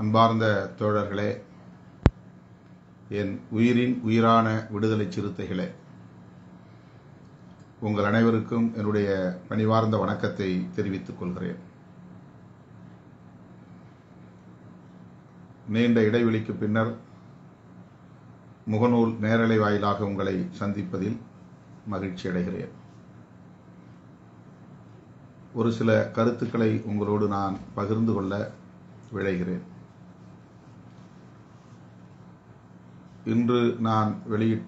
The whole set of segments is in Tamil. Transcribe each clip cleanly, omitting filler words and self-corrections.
அன்பார்ந்த தோழர்களே, என் உயிரின் உயிரான விடுதலை சிறுத்தைகளே, உங்கள் அனைவருக்கும் என்னுடைய பணிவார்ந்த வணக்கத்தை தெரிவித்துக் கொள்கிறேன். நீண்ட இடைவெளிக்கு பின்னர் முகநூல் நேரலை வாயிலாக உங்களை சந்திப்பதில் மகிழ்ச்சி அடைகிறேன். ஒரு சில கருத்துக்களை உங்களோடு நான் பகிர்ந்து கொள்ள விழைகிறேன். இன்று நான் வெளியிட்ட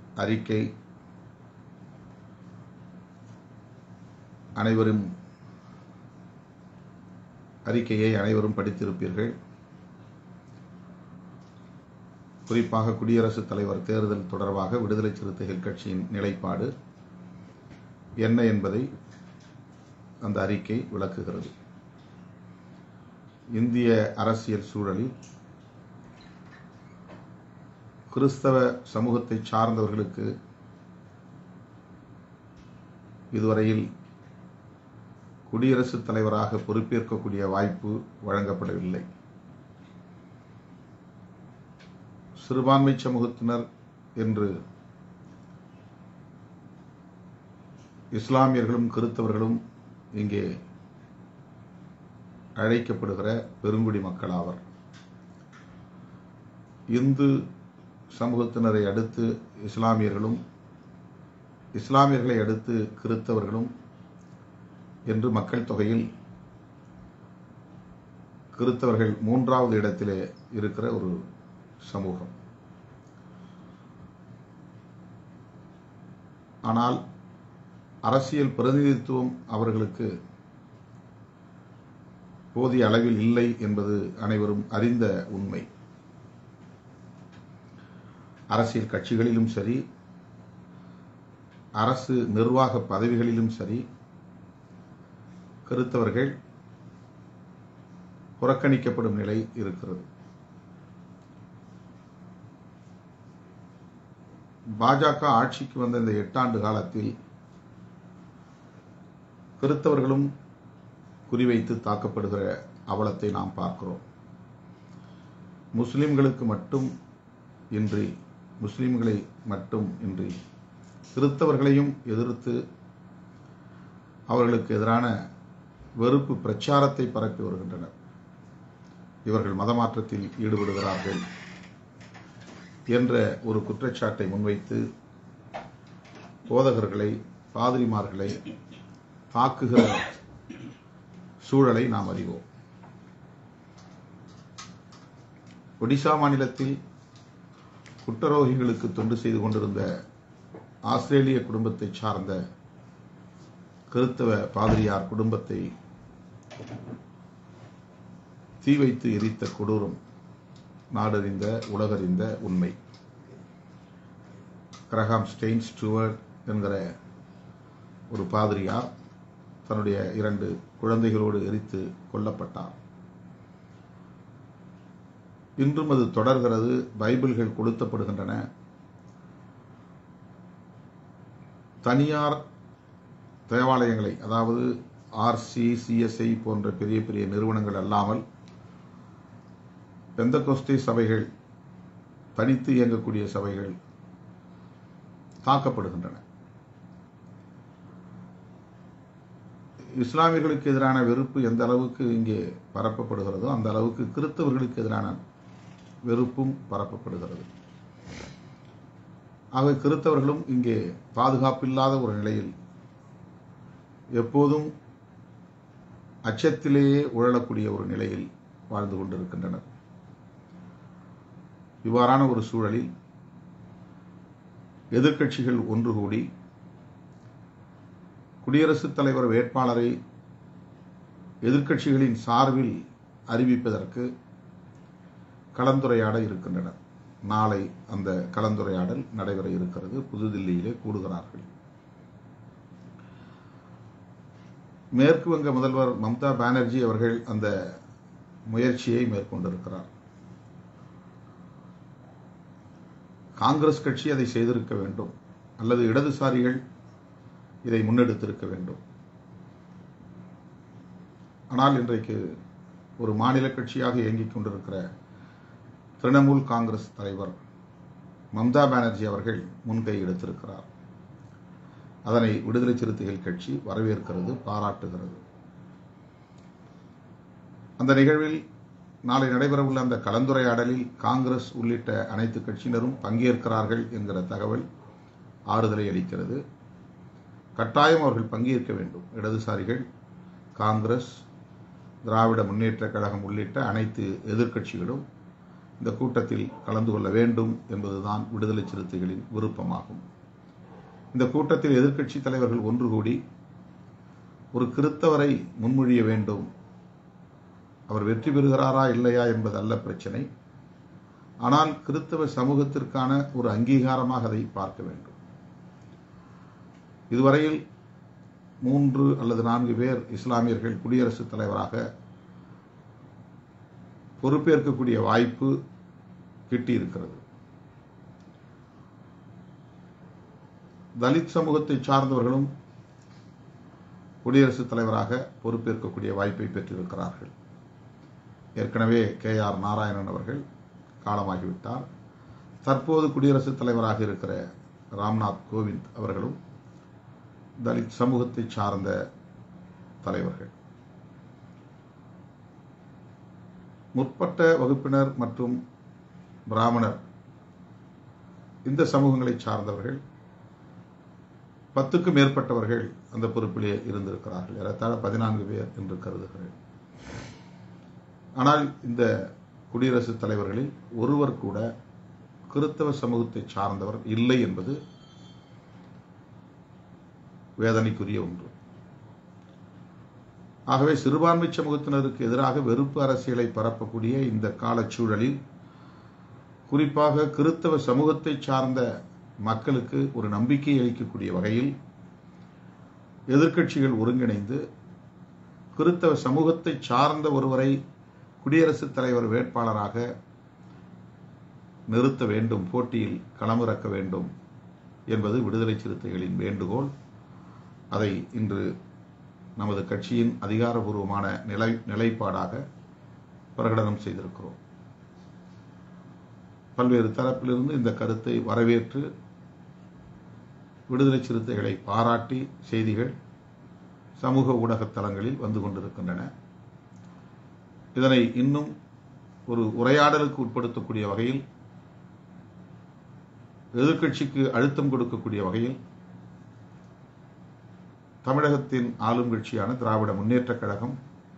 அறிக்கையை அனைவரும் படித்திருப்பீர்கள். குறிப்பாக குடியரசுத் தலைவர் தேர்தல் தொடர்பாக விடுதலை சிறுத்தைகள் கட்சியின் நிலைப்பாடு என்ன என்பதை அந்த அறிக்கை விளக்குகிறது. இந்திய அரசியல் சூழலில் கிறிஸ்தவ சமூகத்தை சார்ந்தவர்களுக்கு இதுவரையில் குடியரசுத் தலைவராக பொறுப்பேற்கக்கூடிய வாய்ப்பு வழங்கப்படவில்லை. சிறுபான்மை சமூகத்தினர் என்று இஸ்லாமியர்களும் கிறிஸ்தவர்களும் இங்கே அழைக்கப்படுகிற பெருங்குடி மக்கள் ஆவர். இந்து சமூகத்தினரை அடுத்து இஸ்லாமியர்களும், இஸ்லாமியர்களை அடுத்து கிறிஸ்தவர்களும் என்று மக்கள் தொகையில் கிறிஸ்தவர்கள் 3வது இடத்திலே இருக்கிற ஒரு சமூகம். ஆனால் அரசியல் பிரதிநிதித்துவம் அவர்களுக்கு போதிய அளவில் இல்லை என்பது அனைவரும் அறிந்த உண்மை. அரசியல் கட்சிகளிலும் சரி, அரசு நிர்வாக பதவிகளிலும் சரி, கிறிஸ்தவர்கள் புறக்கணிக்கப்படும் நிலை இருக்கிறது. பாஜக ஆட்சிக்கு வந்த இந்த 8 ஆண்டு காலத்தில் கிறிஸ்தவர்களும் குறிவைத்து தாக்கப்படுகிற அவலத்தை நாம் பார்க்கிறோம். முஸ்லிம்களை மட்டும் இன்றி கிறிஸ்தவர்களையும் எதிர்த்து அவர்களுக்கு எதிரான வெறுப்பு பிரச்சாரத்தை பரப்பி வருகின்றனர். இவர்கள் மதமாற்றத்தில் ஈடுபடுகிறார்கள் என்ற ஒரு குற்றச்சாட்டை முன்வைத்து போதகர்களை, பாதிரிமார்களை தாக்குகிற சூழலை நாம் அறிவோம். ஒடிசா மாநிலத்தில் குற்றரோகிகளுக்கு தொண்டு செய்து கொண்டிருந்த ஆஸ்திரேலிய குடும்பத்தை சார்ந்த கிறிஸ்தவ பாதிரியார் குடும்பத்தை தீ வைத்து எரித்த கொடூரம் நாடறிந்த, உலகறிந்த உண்மை. கிரஹாம் ஸ்டெய்ன்ஸ்டூவர்ட் என்கிற ஒரு பாதிரியார் தன்னுடைய 2 குழந்தைகளோடு எரித்து கொல்லப்பட்டார். இன்றும் அது தொடர்கிறது. பைபிள்கள் கொளுத்தப்படுகின்றன. தனியார் தேவாலயங்களை, அதாவது ஆர்சி, சிஎஸ்ஐ போன்ற பெரிய பெரிய நிறுவனங்கள் அல்லாமல் பெந்தகோஸ்தே சபைகள், தனித்து இயங்கக்கூடிய சபைகள் தாக்கப்படுகின்றன. இஸ்லாமியர்களுக்கு எதிரான வெறுப்பு எந்த அளவுக்கு இங்கே பரப்பப்படுகிறதோ அந்த அளவுக்கு கிறிஸ்தவர்களுக்கு எதிரான வெறுப்பும் பரப்பப்படுகிறது. ஆக கிறிஸ்தவர்களும் இங்கே பாதுகாப்பில்லாத ஒரு நிலையில் எப்போதும் அச்சத்திலேயே உழலக்கூடிய ஒரு நிலையில் வாழ்ந்து கொண்டிருக்கின்றனர். இவ்வாறான ஒரு சூழலில் எதிர்க்கட்சிகள் ஒன்று கூடி குடியரசுத் தலைவர் வேட்பாளரை எதிர்க்கட்சிகளின் சார்பில் அறிவிப்பதற்கு கலந்துரையாட இருக்கின்றனர். நாளை அந்த கலந்துரையாடல் நடைபெற இருக்கிறது. புதுதில்லியிலே கூடுகிறார்கள். மேற்கு வங்க முதல்வர் மம்தா பானர்ஜி அவர்கள் அந்த முயற்சியை மேற்கொண்டிருக்கிறார். காங்கிரஸ் கட்சி அதை செய்திருக்க வேண்டும், அல்லது இடதுசாரிகள் இதை முன்னெடுத்திருக்க வேண்டும். ஆனால் இன்றைக்கு ஒரு மாநில கட்சியாக இயங்கிக் கொண்டிருக்கிற திரிணாமுல் காங்கிரஸ் தலைவர் மம்தா பானர்ஜி அவர்கள் முன்கை எடுத்திருக்கிறார். அதனை விடுதலை சிறுத்தைகள் கட்சி வரவேற்கிறது, பாராட்டுகிறது. அந்த நிகழ்வில் நாளை நடைபெறவுள்ள அந்த கலந்துரையாடலில் காங்கிரஸ் உள்ளிட்ட அனைத்து கட்சியினரும் பங்கேற்கிறார்கள் என்கிற தகவல் ஆறுதலை அளிக்கிறது. கட்டாயம் அவர்கள் பங்கேற்க வேண்டும். இடதுசாரிகள், காங்கிரஸ், திராவிட முன்னேற்றக் கழகம் உள்ளிட்ட அனைத்து எதிர்க்கட்சிகளும் இந்த கூட்டத்தில் கலந்து கொள்ள வேண்டும் என்பதுதான் விடுதலை சிறுத்தைகளின் விருப்பமாகும். இந்த கூட்டத்தில் எதிர்க்கட்சி தலைவர்கள் ஒன்று கூடி ஒரு கிறித்தவரை முன்மொழிய வேண்டும். அவர் வெற்றி பெறுகிறாரா இல்லையா என்பது அல்ல பிரச்சனை. ஆனால் கிறித்தவ சமூகத்திற்கான ஒரு அங்கீகாரமாக அதை பார்க்க வேண்டும். இதுவரையில் 3 அல்லது 4 பேர் இஸ்லாமியர்கள் குடியரசுத் தலைவராக பொறுப்பேற்கக்கூடிய வாய்ப்பு கிட்டியிருக்கிறது. தலித் சமூகத்தை சார்ந்தவர்களும் குடியரசுத் தலைவராக பொறுப்பேற்கக்கூடிய வாய்ப்பை பெற்றிருக்கிறார்கள். ஏற்கனவே KR நாராயணன் அவர்கள் காலமாகிவிட்டார். தற்போது குடியரசுத் தலைவராக இருக்கிற ராம்நாத் கோவிந்த் அவர்களும் தலித் சமூகத்தை சார்ந்த தலைவர்கள். முற்பட்ட வகுப்பினர் மற்றும் பிராமணர் இந்த சமூகங்களை சார்ந்தவர்கள் 10க்கும் மேற்பட்டவர்கள் அந்த பொறுப்பிலே இருந்திருக்கிறார்கள். ஏறத்தாழ 14 பேர் என்று கருதுகிறேன். ஆனால் இந்த குடியரசுத் தலைவர்களில் ஒருவர் கூட கிறித்தவ சமூகத்தை சார்ந்தவர் இல்லை என்பது வேதனைக்குரிய ஒன்று. ஆகவே சிறுபான்மை சமூகத்தினருக்கு எதிராக வெறுப்பு அரசியலை பரப்பக்கூடிய இந்த காலச்சூழலில் குறிப்பாக கிறித்தவ சமூகத்தை சார்ந்த மக்களுக்கு ஒரு நம்பிக்கை அளிக்கக்கூடிய வகையில் எதிர்க்கட்சிகள் ஒருங்கிணைந்து கிறித்தவ சமூகத்தை சார்ந்த ஒருவரை குடியரசுத் தலைவர் வேட்பாளராக நிறுத்த வேண்டும், போட்டியில் களமிறக்க வேண்டும் என்பது விடுதலை சிறுத்தைகளின் வேண்டுகோள். அதை இன்று நமது கட்சியின் அதிகாரபூர்வமான நிலைப்பாடாக பிரகடனம் செய்திருக்கிறோம். பல்வேறு தரப்பிலிருந்து இந்த கருத்தை வரவேற்று விடுதலை சிறுத்தைகளை பாராட்டி செய்திகள் சமூக ஊடக தளங்களில் வந்து கொண்டிருக்கின்றன. இதனை இன்னும் ஒரு உரையாடலுக்கு உட்படுத்தக்கூடிய வகையில், எதிர்க்கட்சிக்கு அழுத்தம் கொடுக்கக்கூடிய வகையில் தமிழகத்தின் ஆளும் கட்சியான திராவிட முன்னேற்றக் கழகம்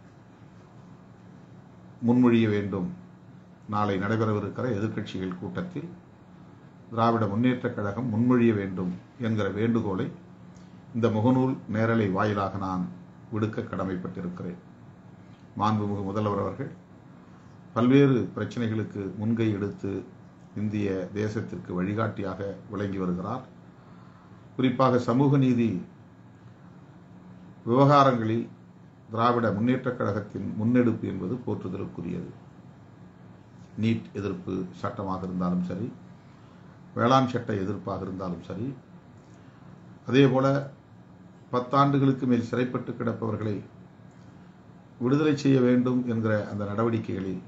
முன்மொழிய வேண்டும். நாளை நடைபெறவிருக்கிற எதிர்க்கட்சிகள் கூட்டத்தில் திராவிட முன்னேற்றக் கழகம் முன்மொழிய வேண்டும் என்கிற வேண்டுகோளை இந்த முகநூல் நேரலை வாயிலாக நான் விடுக்க கடமைப்பட்டிருக்கிறேன். மாண்புமிகு முதல்வர் அவர்கள் பல்வேறு பிரச்சனைகளுக்கு முன்கை எடுத்து இந்திய தேசத்திற்கு வழிகாட்டியாக விளங்கி வருகிறார். குறிப்பாக சமூக நீதி விவகாரங்களில் திராவிட முன்னேற்றக் கழகத்தின் முன்னெடுப்பு என்பது போற்றுதலுக்குரியது. நீட் எதிர்ப்பு சட்டமாக இருந்தாலும் சரி, வேளாண் சட்ட எதிர்ப்பாக இருந்தாலும் சரி, அதேபோல 10 ஆண்டுகளுக்கு மேல் சிறைப்பட்டு கிடப்பவர்களை விடுதலை செய்ய வேண்டும் என்கிற அந்த நடவடிக்கைகளில்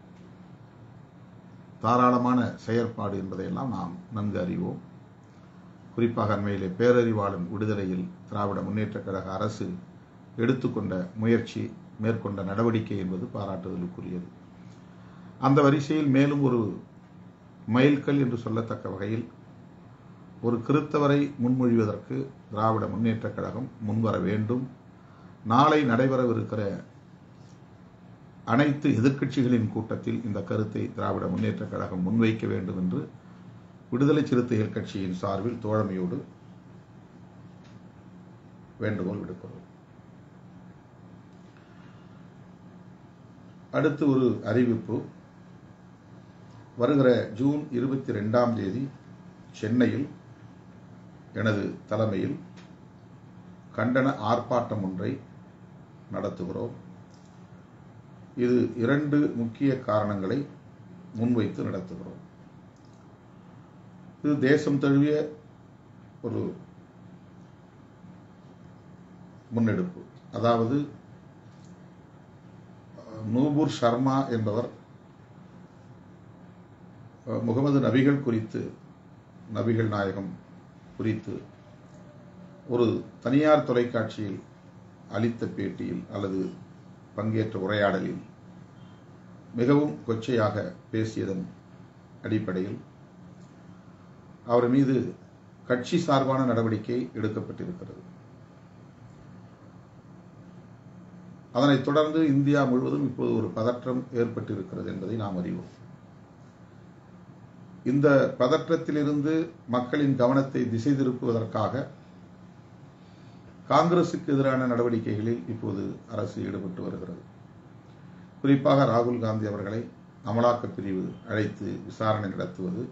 தாராளமான செயற்பாடு என்பதையெல்லாம் நாம் நன்கு அறிவோம். குறிப்பாக அண்மையிலே பேரறிவாளன் விடுதலையில் திராவிட முன்னேற்றக் கழக அரசு எடுத்துக்கொண்ட முயற்சி, மேற்கொண்ட நடவடிக்கை என்பது பாராட்டுதலுக்குரியது. அந்த வரிசையில் மேலும் ஒரு மைல்கல் என்று சொல்லத்தக்க வகையில் ஒரு கிறித்தவரை முன்மொழிவதற்கு திராவிட முன்னேற்றக் கழகம் முன்வர வேண்டும். நாளை நடைபெறவிருக்கிற அனைத்து எதிர்க்கட்சிகளின் கூட்டத்தில் இந்த கருத்தை திராவிட முன்னேற்றக் கழகம் முன்வைக்க வேண்டும் என்று விடுதலை சிறுத்தைகள் கட்சியின் சார்பில் தோழமையோடு வேண்டுகோள் விடுக்கிறோம். அடுத்து ஒரு அறிவிப்பு. வருகிற ஜூன் 22ஆம் தேதி சென்னையில் எனது தலைமையில் கண்டன ஆர்ப்பாட்டம் ஒன்றை நடத்துகிறோம். இது 2 முக்கிய காரணங்களை முன்வைத்து நடத்துகிறோம். இது தேசம் தழுவிய ஒரு முன்னெடுப்பு. அதாவது நூபுர் சர்மா என்பவர் முகமது நபிகள் குறித்து, நபிகள் நாயகம் குறித்து ஒரு தனியார் தொலைக்காட்சியில் அளித்த பேட்டியில் அல்லது பங்கேற்ற உரையாடலில் மிகவும் கொச்சையாக பேசியதன் அடிப்படையில் அவர் மீது கட்சி சார்பான நடவடிக்கை எடுக்கப்பட்டிருக்கிறது. அதனைத் தொடர்ந்து இந்தியா முழுவதும் இப்போது ஒரு பதற்றம் ஏற்பட்டிருக்கிறது என்பதை நாம் அறிவோம். இந்த பதற்றத்திலிருந்து மக்களின் கவனத்தை திசை திருப்புவதற்காக காங்கிரசுக்கு எதிரான நடவடிக்கைகளில் இப்போது அரசு ஈடுபட்டு வருகிறது. குறிப்பாக ராகுல் காந்தி அவர்களை அமலாக்கப் பிரிவு அழைத்து விசாரணை நடத்துவது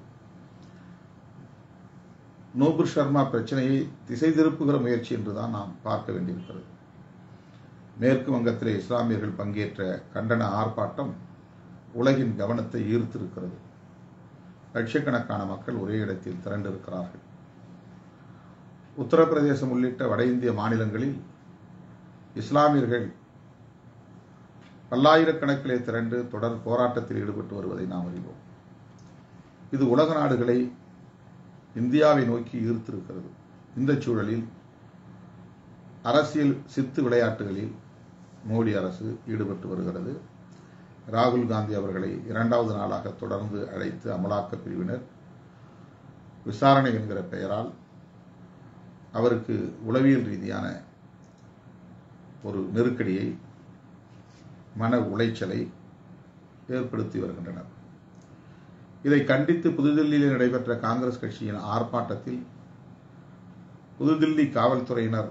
நூபுர் சர்மா பிரச்சனையை திசை திருப்புகிற முயற்சி என்றுதான் நாம் பார்க்க வேண்டியிருக்கிறது. மேற்கு வங்கத்திலே இஸ்லாமியர்கள் பங்கேற்ற கண்டன ஆர்ப்பாட்டம் உலகின் கவனத்தை ஈர்த்திருக்கிறது. லட்சக்கணக்கான மக்கள் ஒரே இடத்தில் திரண்டிருக்கிறார்கள். உத்தரப்பிரதேசம் உள்ளிட்ட வட இந்திய மாநிலங்களில் இஸ்லாமியர்கள் பல்லாயிரக்கணக்கிலே திரண்டு தொடர் போராட்டத்தில் ஈடுபட்டு வருவதை நாம் அறிவோம். இது உலக நாடுகளை இந்தியாவை நோக்கி ஈர்த்திருக்கிறது. இந்த சூழலில் அரசியல் சித்து விளையாட்டுகளில் மோடி அரசு ஈடுபட்டு வருகிறது. ராகுல் காந்தி அவர்களை 2வது நாளாக தொடர்ந்து அழைத்து அமலாக்கப் பிரிவினர் விசாரணை என்கிற பெயரால் அவருக்கு உளவியல் ரீதியான ஒரு நெருக்கடியை, மன உளைச்சலை ஏற்படுத்தி வருகின்றனர். இதை கண்டித்து புதுதில்லியில் நடைபெற்ற காங்கிரஸ் கட்சியின் ஆர்ப்பாட்டத்தில் புதுதில்லி காவல்துறையினர்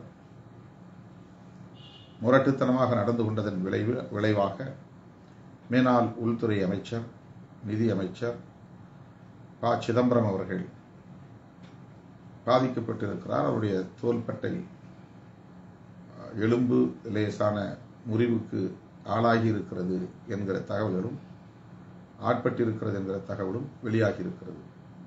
முரட்டுத்தனமாக நடந்து கொண்டதன் விளைவாக மேனாள் உள்துறை அமைச்சர், நிதி அமைச்சர் ப. சிதம்பரம் அவர்கள் பாதிக்கப்பட்டிருக்கிறார். அவருடைய தோள்பட்டை எலும்பு லேசான முறிவுக்கு ஆளாகி இருக்கிறது என்கிற தகவல்களும், ஆட்பட்டிருக்கிறது என்கிற தகவலும் வெளியாகி இருக்கிறது.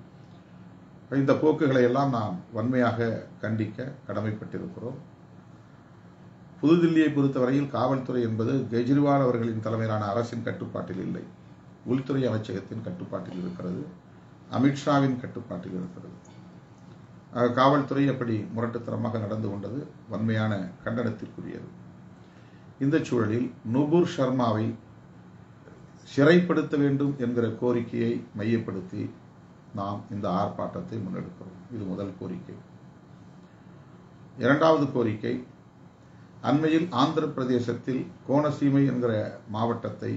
இந்த போக்குகளை எல்லாம் நாம் வன்மையாக கண்டிக்க கடமைப்பட்டிருக்கிறோம். புதுதில்லியை பொறுத்தவரையில் காவல்துறை என்பது கெஜ்ரிவால் அவர்களின் தலைமையிலான அரசின் கட்டுப்பாட்டில் இல்லை, உள்துறை அமைச்சகத்தின் கட்டுப்பாட்டில் இருக்கிறது, அமித்ஷாவின் கட்டுப்பாட்டில் இருக்கிறது. காவல்துறை அப்படி முரட்டுத்தனமாக நடந்து கொண்டது வன்மையான கண்டனத்திற்குரியது. இந்த சூழலில் நூபுர் சர்மாவை சிறைப்படுத்த வேண்டும் என்கிற கோரிக்கையை மையப்படுத்தி நாம் இந்த ஆர்ப்பாட்டத்தை முன்னெடுக்கிறோம். இது முதல் கோரிக்கை. 2வது கோரிக்கை, அண்மையில் ஆந்திர பிரதேசத்தில் கோனசீமை என்கிற மாவட்டத்தை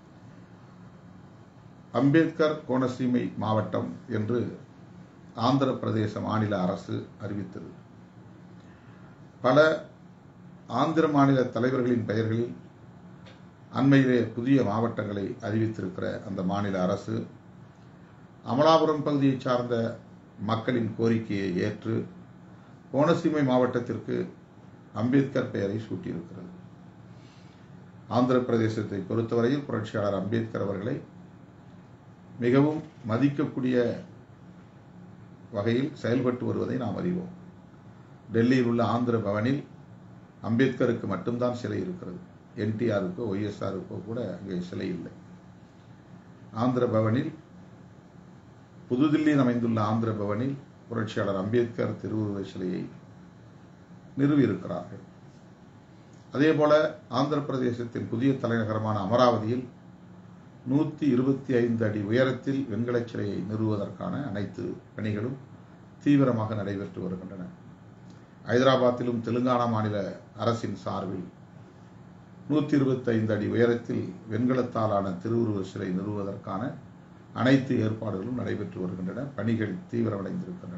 அம்பேத்கர் கோனசீமை மாவட்டம் என்று ஆந்திர பிரதேச மாநில அரசு அறிவித்தது. பல ஆந்திர மாநில தலைவர்களின் பெயர்களில் அண்மையிலே புதிய மாவட்டங்களை அறிவித்திருக்கிற அந்த மாநில அரசு அமலாபுரம் பகுதியை சார்ந்த மக்களின் கோரிக்கையை ஏற்று கோனசீமை மாவட்டத்திற்கு அம்பேத்கர் பெயரை சூட்டியிருக்கிறது. ஆந்திர பிரதேசத்தை பொறுத்தவரையில் புரட்சியாளர் அம்பேத்கர் அவர்களை மிகவும் மதிக்கக்கூடிய வகையில் செயல்பட்டு வருவதை நாம் அறிவோம். டெல்லியில் உள்ள ஆந்திர பவனில் அம்பேத்கருக்கு மட்டும்தான் சிலை இருக்கிறது. என்டிஆருக்கோ ஒய்எஸ்ஆருக்கோ கூட அங்கே சிலை இல்லை. ஆந்திர பவனில், புதுதில்லியில் அமைந்துள்ள ஆந்திர பவனில் புரட்சியாளர் அம்பேத்கர் திருவுருவ சிலையை நிறுவியிருக்கிறார்கள். அதேபோல ஆந்திர பிரதேசத்தின் புதிய தலைநகரமான அமராவதியில் 125 அடி உயரத்தில் வெண்கல சிலையை நிறுவுவதற்கான அனைத்து பணிகளும் தீவிரமாக நடைபெற்று வருகின்றன. ஐதராபாத்திலும் தெலுங்கானா மாநில அரசின் சார்பில் 125 அடி உயரத்தில் வெண்கலத்தாலான திருவுருவ சிலை நிறுவுவதற்கான அனைத்து ஏற்பாடுகளும் நடைபெற்று வருகின்றன. பணிகள் தீவிரமடைந்திருக்கின்றன.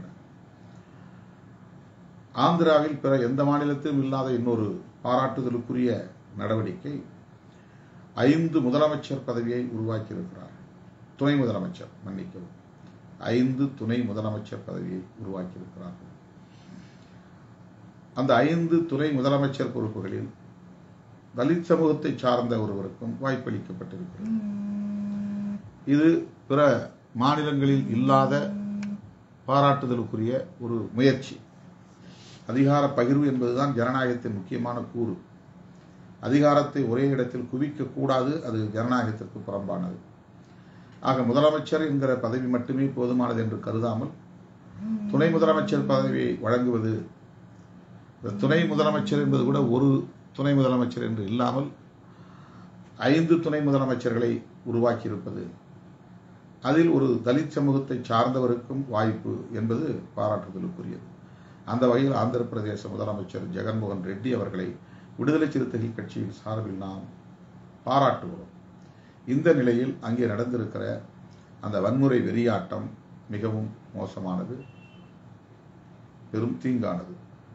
ஆந்திராவில் பிற எந்த மாநிலத்திலும் இல்லாத இன்னொரு பாராட்டுதலுக்குரிய நடவடிக்கை, 5 முதலமைச்சர் பதவியை உருவாக்கியிருக்கிறார். துணை முதலமைச்சர், மன்னிக்கவும், 5 துணை முதலமைச்சர் பதவியை உருவாக்கியிருக்கிறார்கள். அந்த 5 துணை முதலமைச்சர் பொறுப்புகளில் தலித் சமூகத்தை சார்ந்த ஒருவருக்கும் வாய்ப்பளிக்கப்பட்டிருக்கிறது. இது பிற மாநிலங்களில் இல்லாத பாராட்டுதலுக்குரிய ஒரு முயற்சி. அதிகார பகிர்வு என்பதுதான் ஜனநாயகத்தின் முக்கியமான கூறு. அதிகாரத்தை ஒரே இடத்தில் குவிக்க கூடாது. அது ஜனநாயகத்திற்கு புறம்பானது. ஆக முதலமைச்சர் என்கிற பதவி மட்டுமே போதுமானது என்று கருதாமல் துணை முதலமைச்சர் பதவியை வழங்குவது, துணை முதலமைச்சர் என்பது கூட ஒரு துணை முதலமைச்சர் என்று இல்லாமல் 5 துணை முதலமைச்சர்களை உருவாக்கியிருப்பது, அதில் ஒரு தலித் சமூகத்தை சார்ந்தவருக்கும் வாய்ப்பு என்பது பாராட்டுதலுக்குரியது. அந்த வகையில் ஆந்திர பிரதேச முதலமைச்சர் ஜெகன்மோகன் ரெட்டி அவர்களை விடுதலை சிறுத்தைகள் கட்சியின் சார்பில் நாம் பாராட்டுகிறோம். இந்த நிலையில் அங்கே நடந்திருக்கிற அந்த வன்முறை வெறியாட்டம் மிகவும் மோசமானது, பெரும் தீங்கானது.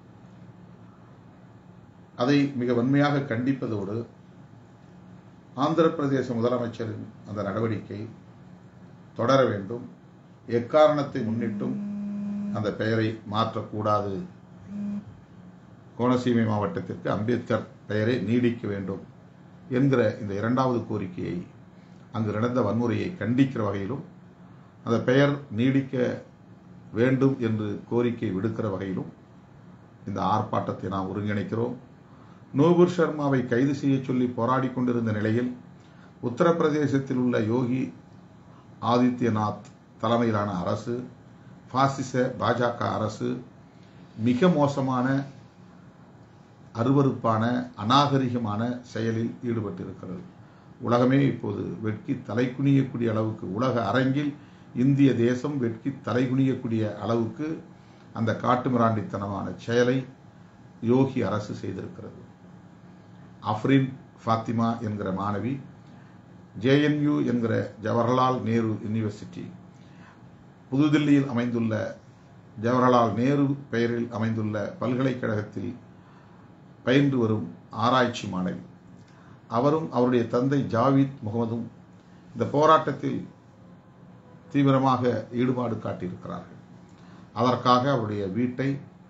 அதை மிக வன்மையாக கண்டிப்பதோடு ஆந்திர பிரதேச முதலமைச்சரின் அந்த நடவடிக்கை தொடர வேண்டும். எக்காரணத்தை முன்னிட்டும் அந்த பெயரை மாற்றக்கூடாது. கோனசீமை மாவட்டத்திற்கு அம்பேத்கர் பெயரை நீடிக்க வேண்டும் என்கிற இந்த 2வது கோரிக்கையை, அங்கு நடந்த வன்முறையை கண்டிக்கிற வகையிலும், அந்த பெயர் நீடிக்க வேண்டும் என்று கோரிக்கை விடுக்கிற வகையிலும் இந்த ஆர்ப்பாட்டத்தை நாம் ஒருங்கிணைக்கிறோம். நூபுர் சர்மாவை கைது செய்ய சொல்லி போராடி கொண்டிருந்த நிலையில் உத்தரப்பிரதேசத்தில் உள்ள யோகி ஆதித்யநாத் தலைமையிலான அரசு, பாசிச பாஜக அரசு மிக மோசமான, அருவருப்பான, அநாகரிகமான செயலில் ஈடுபட்டிருக்கிறது. உலகமே இப்போது வெட்கி தலைகுனியக்கூடிய அளவுக்கு, உலக அரங்கில் இந்திய தேசம் வெட்கி தலைகுனியக்கூடிய அளவுக்கு அந்த காட்டுமிராண்டித்தனமான செயலை யோகி அரசு செய்திருக்கிறது. அஃப்ரின் ஃபாத்திமா என்கிற மாணவி JNU என்கிற ஜவஹர்லால் நேரு யூனிவர்சிட்டி, புதுதில்லியில் அமைந்துள்ள ஜவஹர்லால் நேரு பெயரில் அமைந்துள்ள பல்கலைக்கழகத்தில் பயின்று வரும் ஆராய்ச்சி மாணவி. அவரும் அவருடைய தந்தை ஜாவித் முகமதும் இந்த போராட்டத்தில் தீவிரமாக ஈடுபாடு காட்டியிருக்கிறார்கள். அதற்காக அவருடைய வீட்டை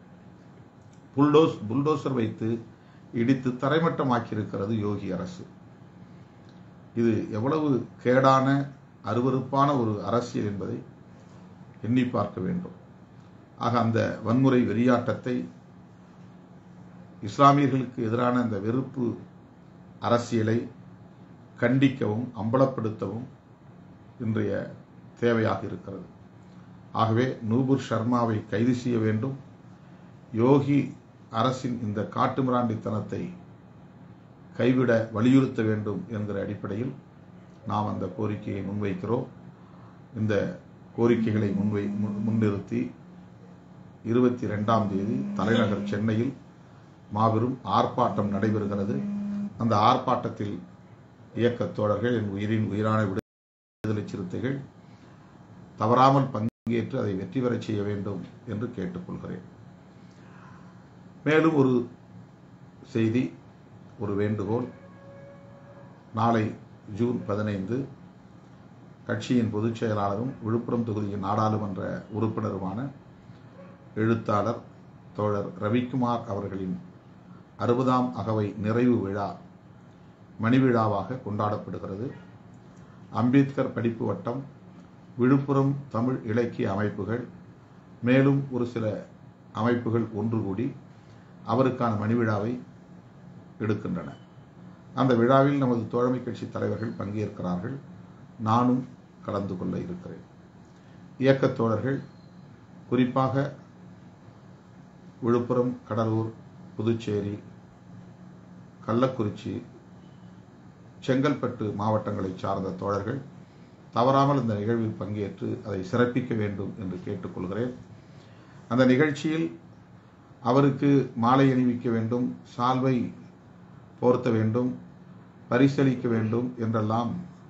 புல்டோசர் வைத்து இடித்து தரைமட்டமாக்கியிருக்கிறது யோகி அரசு. இது எவ்வளவு கேடான, அருவருப்பான ஒரு அரசியல் என்பதை எண்ணி பார்க்க வேண்டும். ஆக அந்த வன்முறை வெறியாட்டத்தை, இஸ்லாமியர்களுக்கு எதிரான அந்த வெறுப்பு அரசியலை கண்டிக்கவும் அம்பலப்படுத்தவும் இன்றைய தேவையாக இருக்கிறது. ஆகவே நூபுர் சர்மாவை கைது செய்ய வேண்டும். யோகி அரசின் இந்த காட்டுமிராண்டித்தனத்தை கைவிட வலியுறுத்த வேண்டும் என்கிற அடிப்படையில் நாம் அந்த கோரிக்கையை முன்வைக்கிறோம். இந்த கோரிக்கைகளை முன்னிறுத்தி 22ஆம் தேதி தலைநகர் சென்னையில் மாபெரும் ஆர்ப்பாட்டம் நடைபெறுகிறது. அந்த ஆர்ப்பாட்டத்தில் இயக்கத் தோழர்கள், என் உயிரின் உயிரான விடுதலை சிறுத்தைகள் தவறாமல் பங்கேற்று அதை வெற்றி பெறச் செய்ய வேண்டும் என்று கேட்டுக்கொள்கிறேன். மேலும் ஒரு செய்தி, ஒரு வேண்டுகோள். நாளை ஜூன் 15 கட்சியின் பொதுச் செயலாளரும் விழுப்புரம் தொகுதியின் நாடாளுமன்ற உறுப்பினருமான எழுத்தாளர் தோழர் ரவிக்குமார் அவர்களின் 60ஆம் அகவை நிறைவு விழா மணிவிழாவாக கொண்டாடப்படுகிறது. அம்பேத்கர் படிப்பு வட்டம், விழுப்புரம் தமிழ் இலக்கிய அமைப்புகள், மேலும் ஒரு சில அமைப்புகள் ஒன்று கூடி அவருக்கான மணிவிழாவை எடுக்கின்றன. அந்த விழாவில் நமது தோழமை கட்சி தலைவர்கள் பங்கேற்கிறார்கள். நானும் கலந்து கொள்ள இருக்கிறேன். இயக்கத் தோழர்கள் குறிப்பாக விழுப்புரம், கடலூர், புதுச்சேரி, கள்ளக்குறிச்சி, செங்கல்பட்டு மாவட்டங்களை சார்ந்த தோழர்கள் தவறாமல் இந்த நிகழ்வில் பங்கேற்று அதை சிறப்பிக்க வேண்டும் என்று கேட்டுக்கொள்கிறேன். அந்த நிகழ்ச்சியில் அவருக்கு மாலை அணிவிக்க வேண்டும், சால்வை போர்த்த வேண்டும், பரிசளிக்க வேண்டும் என்றெல்லாம்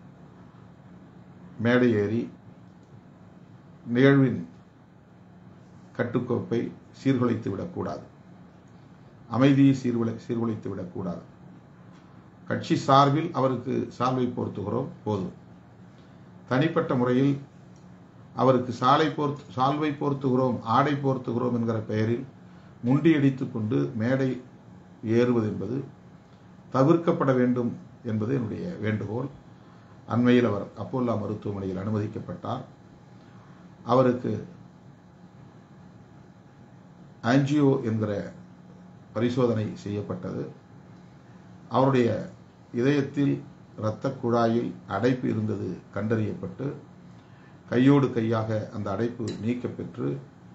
மேடை ஏறி நிகழ்வின் கட்டுக்கோப்பை சீர்குலைத்து விடக்கூடாது, அமைதியை சீர்குலைத்து விடக்கூடாது. கட்சி சார்பில் அவருக்கு சால்வை போர்த்துகிறோம், போதும். தனிப்பட்ட முறையில் அவருக்கு சால்வை போர்த்துகிறோம், ஆடை போர்த்துகிறோம் என்கிற பெயரில் முண்டியடித்துக் கொண்டு மேடை ஏறுவது என்பது தவிர்க்கப்பட வேண்டும் என்பது என்னுடைய வேண்டுகோள். அண்மையில் அவர் அப்போல்லா மருத்துவமனையில் அனுமதிக்கப்பட்டார். அவருக்கு ஆஞ்சியோ என்கிற பரிசோதனை செய்யப்பட்டது. அவருடைய இதயத்தில் இரத்த குழாயில் அடைப்பு இருந்தது கண்டறியப்பட்டு கையோடு கையாக அந்த அடைப்பு நீக்கப்பெற்று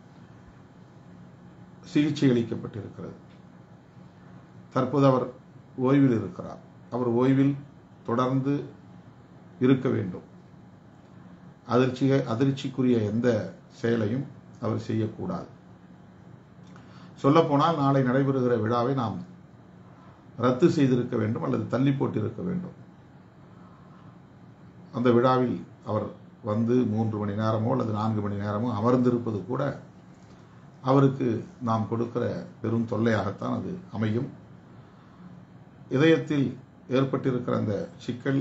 சிகிச்சை அளிக்கப்பட்டிருக்கிறது. தற்போது அவர் ஓய்வில் இருக்கிறார். அவர் ஓய்வில் தொடர்ந்து இருக்க வேண்டும். அதிர்ச்சிக்குரிய எந்த செயலையும் அவர் செய்யக்கூடாது. சொல்லப்போனால் நாளை நடைபெறுகிற விழாவை நாம் ரத்து செய்திருக்க வேண்டும் அல்லது தள்ளி போட்டிருக்க வேண்டும். அந்த விழாவில் அவர் வந்து 3 மணி நேரமோ அல்லது 4 மணி நேரமோ அமர்ந்திருப்பது கூட அவருக்கு நாம் கொடுக்கிற பெரும் தொல்லையாகத்தான் அது அமையும். இதயத்தில் ஏற்பட்டிருக்கிற அந்த சிக்கல்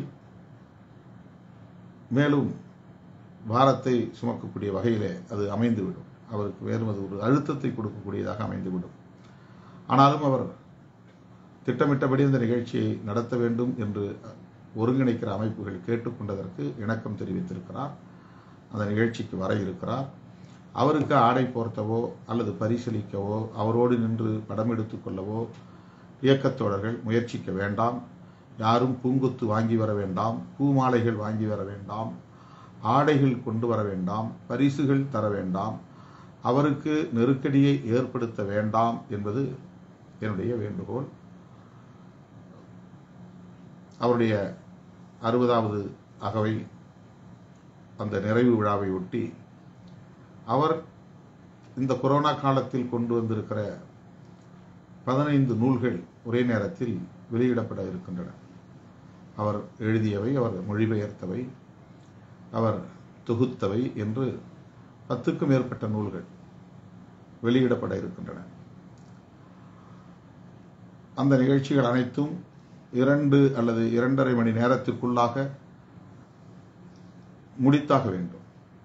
மேலும் பாரத்தை சுமக்கக்கூடிய வகையிலே அது அமைந்துவிடும். அவருக்கு வேறும் அது ஒரு அழுத்தத்தை கொடுக்கக்கூடியதாக அமைந்துவிடும். ஆனாலும் அவர் திட்டமிட்டபடி இந்த நிகழ்ச்சியை நடத்த வேண்டும் என்று ஒருங்கிணைக்கிற அமைப்புகள் கேட்டுக்கொண்டதற்கு இணக்கம் தெரிவித்திருக்கிறார். அந்த நிகழ்ச்சிக்கு வர இருக்கிறார். அவருக்கு ஆடை போர்த்தவோ அல்லது பரிசீலிக்கவோ அவரோடு நின்று படம் எடுத்துக் கொள்ளவோ இயக்கத்தோழர்கள் முயற்சிக்க வேண்டாம். யாரும் பூங்கொத்து வாங்கி வர வேண்டாம், பூமாலைகள் வாங்கி வர வேண்டாம், ஆடைகள் கொண்டு வர வேண்டாம், பரிசுகள் தர வேண்டாம், அவருக்கு நெருக்கடியை ஏற்படுத்த வேண்டாம் என்பது என்னுடைய வேண்டுகோள். அவருடைய 60வது அகவை அந்த நிறைவு விழாவை ஒட்டி அவர் இந்த கொரோனா காலத்தில் கொண்டு வந்திருக்கிற 15 நூல்கள் ஒரே நேரத்தில் வெளியிடப்பட இருக்கின்றன. அவர் எழுதியவை, அவர் மொழிபெயர்த்தவை, அவர் தொகுத்தவை என்று 10க்கும் மேற்பட்ட நூல்கள் வெளியிடப்பட இருக்கின்றன. அந்த நிகழ்ச்சிகள் அனைத்தும் 2 அல்லது 2.5 மணி நேரத்திற்குள்ளாக முடித்தாக வேண்டும்.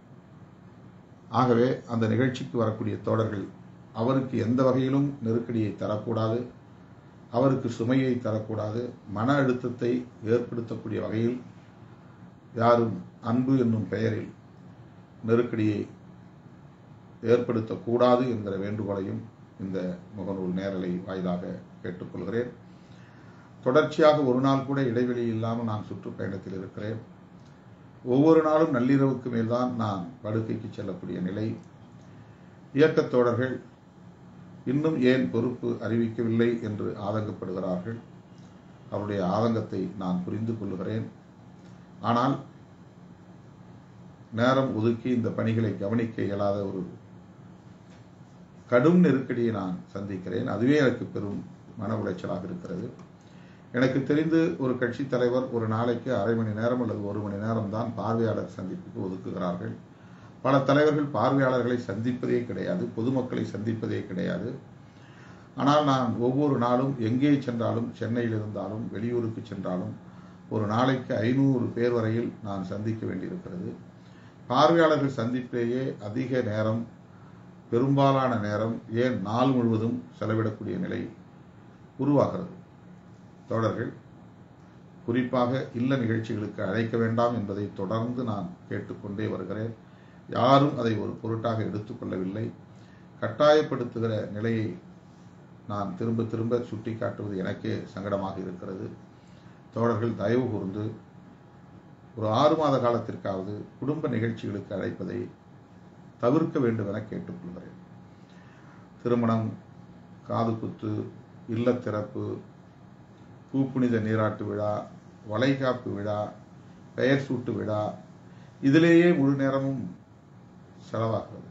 ஆகவே அந்த நிகழ்ச்சிக்கு வரக்கூடிய தோழர்கள் அவருக்கு எந்த வகையிலும் நெருக்கடியை தரக்கூடாது, அவருக்கு சுமையை தரக்கூடாது, மன அழுத்தத்தை ஏற்படுத்தக்கூடிய வகையில் யாரும் அன்பு என்னும் பெயரில் நெருக்கடியை ஏற்படுத்தக்கூடாது என்கிற வேண்டுகோளையும் இந்த முகநூல் நேரலை வாயிலாக கேட்டுக்கொள்கிறேன். தொடர்ச்சியாக ஒரு நாள் கூட இடைவெளி இல்லாமல் நான் சுற்றுப்பயணத்தில் இருக்கிறேன். ஒவ்வொரு நாளும் நள்ளிரவுக்கு மேல்தான் நான் படுக்கைக்கு செல்லக்கூடிய நிலை. இயக்கத் தோழர்கள் இன்னும் ஏன் பொறுப்பு அறிவிக்கவில்லை என்று ஆதங்கப்படுகிறார்கள். அவருடைய ஆதங்கத்தை நான் புரிந்து கொள்கிறேன். ஆனால் நேரம் ஒதுக்கி இந்த பணிகளை கவனிக்க இயலாத ஒரு கடும் நெருக்கடியை நான் சந்திக்கிறேன். அதுவே எனக்கு பெரும் மன உளைச்சலாக இருக்கிறது. எனக்கு தெரிந்து ஒரு கட்சி தலைவர் ஒரு நாளைக்கு 1/2 மணி நேரம் அல்லது 1 மணி நேரம் தான் பார்வையாளர் சந்திப்புக்கு ஒதுக்குகிறார்கள். பல தலைவர்கள் பார்வையாளர்களை சந்திப்பதே கிடையாது, பொதுமக்களை சந்திப்பதே கிடையாது. ஆனால் நான் ஒவ்வொரு நாளும் எங்கே சென்றாலும், சென்னையில் இருந்தாலும் வெளியூருக்கு சென்றாலும் ஒரு நாளைக்கு 500 பேர் வரையில் நான் சந்திக்க வேண்டியிருக்கிறது. பார்வையாளர்கள் சந்திப்பிலேயே அதிக நேரம், பெரும்பாலான நேரம், ஏன் நாள் முழுவதும் செலவிடக்கூடிய நிலை உருவாகிறது. தோழர்கள் குறிப்பாக இல்ல நிகழ்ச்சிகளுக்கு அழைக்க வேண்டாம் என்பதை தொடர்ந்து நான் கேட்டுக்கொண்டே வருகிறேன். யாரும் அதை ஒரு பொருட்டாக எடுத்துக்கொள்ளவில்லை. கட்டாயப்படுத்துகிற நிலையை நான் திரும்ப திரும்ப சுட்டி காட்டுவது எனக்கே சங்கடமாக இருக்கிறது. தோழர்கள் தயவு கூர்ந்து ஒரு 6 மாத காலத்திற்காவது குடும்ப நிகழ்ச்சிகளுக்கு அழைப்பதை தவிர்க்க வேண்டும் என கேட்டுக்கொள்கிறேன். திருமணம், காது குத்து, இல்லத்திறப்பு, பூப்புனித நீராட்டு விழா, வளைகாப்பு விழா, பெயர் சூட்டு விழா, இதிலேயே முழு நேரமும் செலவாகிறது.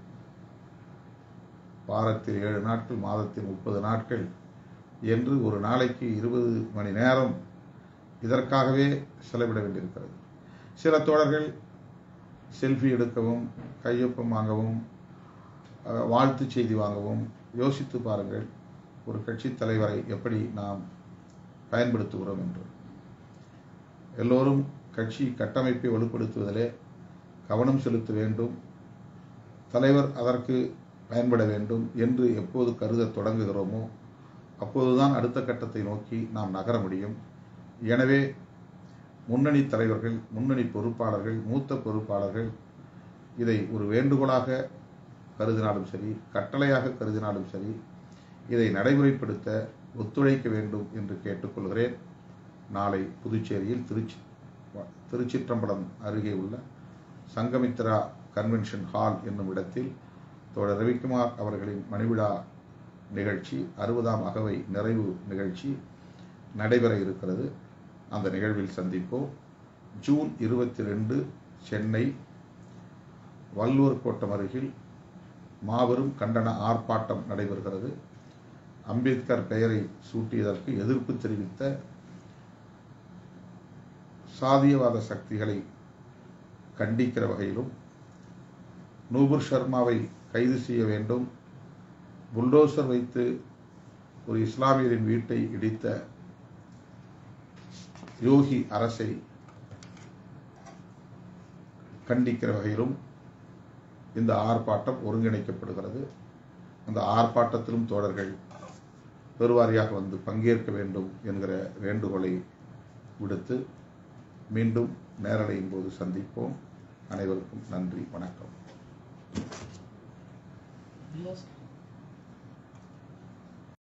வாரத்தில் 7 நாட்கள், மாதத்தில் 30 நாட்கள் என்று ஒரு நாளைக்கு 20 மணி நேரம் இதற்காகவே செலவிட வேண்டியிருக்கிறது. சில தோழர்கள் செல்ஃபி எடுக்கவும், கையொப்பம் வாங்கவும், வாழ்த்து செய்தி வாங்கவும் யோசித்து பாருங்கள், ஒரு கட்சி தலைவரை எப்படி நாம் பயன்படுத்துகிறோம் என்று. எல்லோரும் கட்சி கட்டமைப்பை வலுப்படுத்துவதிலே கவனம் செலுத்த வேண்டும், தலைவர் அதற்கு பயன்பட வேண்டும் என்று எப்போது கருத தொடங்குகிறோமோ அப்போதுதான் அடுத்த கட்டத்தை நோக்கி நாம் நகர முடியும். எனவே முன்னணி தலைவர்கள், முன்னணி பொறுப்பாளர்கள், மூத்த பொறுப்பாளர்கள் இதை ஒரு வேண்டுகோளாக கருதினாலும் சரி, கட்டளையாக கருதினாலும் சரி, இதை நடைமுறைப்படுத்த ஒத்துழைக்க வேண்டும் என்று கேட்டுக்கொள்கிறேன். நாளை புதுச்சேரியில் திருச்சிற்றம்பலம் அருகே உள்ள சங்கமித்ரா கன்வென்ஷன் ஹால் என்னும் இடத்தில் தோழர் ரவிக்குமார் அவர்களின் மணிவிழா நிகழ்ச்சி 60ஆம் அகவை நிறைவு நிகழ்ச்சி நடைபெற இருக்கிறது. அந்த நிகழ்வில் சந்திப்போம். ஜூன் 22 சென்னை வல்லூர் கோட்டம் அருகில் மாபெரும் கண்டன ஆர்ப்பாட்டம் நடைபெறுகிறது. அம்பேத்கர் பெயரை சூட்டியதற்கு எதிர்ப்பு தெரிவித்த சாதியவாத சக்திகளை கண்டிக்கிற வகையிலும் நூபுர் சர்மாவை கைது செய்ய வேண்டும், புல்டோசர் வைத்து ஒரு இஸ்லாமியரின் வீட்டை இடித்த யோகி அரசை கண்டிக்கிற வகையிலும் இந்த ஆர்ப்பாட்டம் ஒருங்கிணைக்கப்படுகிறது. அந்த ஆர்ப்பாட்டத்திலும் தோழர்கள் பெருவாரியாக வந்து பங்கேற்க வேண்டும் என்கிற வேண்டுகோளை விடுத்து மீண்டும் நேரலையின் போது சந்திப்போம். அனைவருக்கும் நன்றி, வணக்கம்.